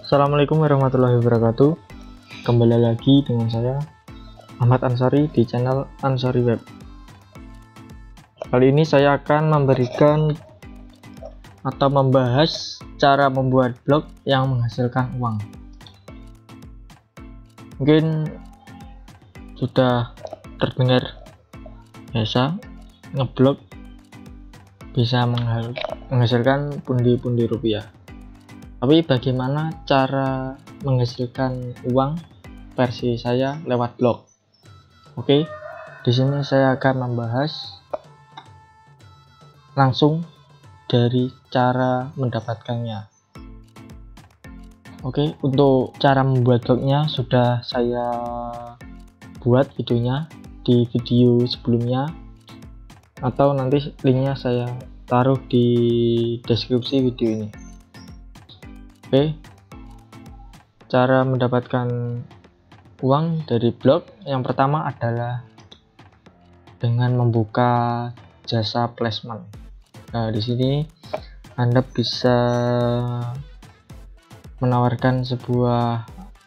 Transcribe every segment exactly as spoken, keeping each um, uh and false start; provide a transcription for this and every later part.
Assalamualaikum warahmatullahi wabarakatuh. Kembali lagi dengan saya Ahmad Ansari di channel Ansari Web. Kali ini saya akan memberikan atau membahas cara membuat blog yang menghasilkan uang. Mungkin sudah terdengar biasa, ngeblog bisa menghasilkan pundi-pundi rupiah. Tapi bagaimana cara menghasilkan uang versi saya lewat blog? Oke, di sini saya akan membahas langsung dari cara mendapatkannya. Oke, untuk cara membuat blognya sudah saya buat videonya di video sebelumnya, atau nanti linknya saya taruh di deskripsi video ini. Oke, cara mendapatkan uang dari blog yang pertama adalah dengan membuka jasa placement. Nah, di sini Anda bisa menawarkan sebuah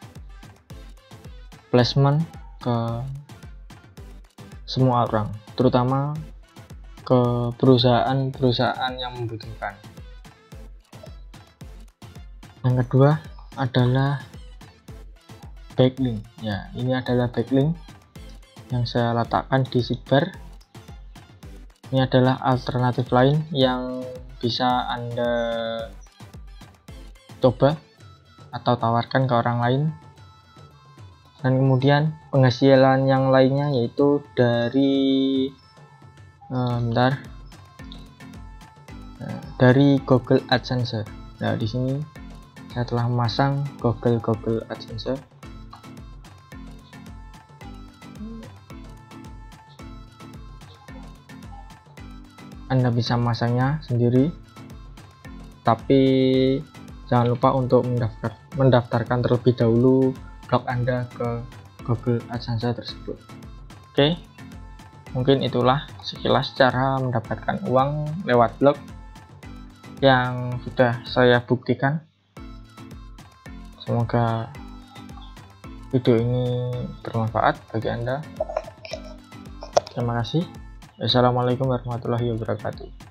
placement ke semua orang, terutama ke perusahaan-perusahaan yang membutuhkan. Yang kedua adalah backlink. Ya, ini adalah backlink yang saya letakkan di sidebar. Ini adalah alternatif lain yang bisa Anda coba atau tawarkan ke orang lain. Dan kemudian penghasilan yang lainnya yaitu dari eh, bentar, dari Google AdSense. Nah, di sini saya telah memasang Google Google AdSense. Anda bisa memasangnya sendiri, tapi jangan lupa untuk mendaftar, mendaftarkan terlebih dahulu blog Anda ke Google AdSense tersebut. Oke, mungkin itulah sekilas cara mendapatkan uang lewat blog yang sudah saya buktikan. Semoga video ini bermanfaat bagi Anda. Terima kasih. Assalamualaikum warahmatullahi wabarakatuh.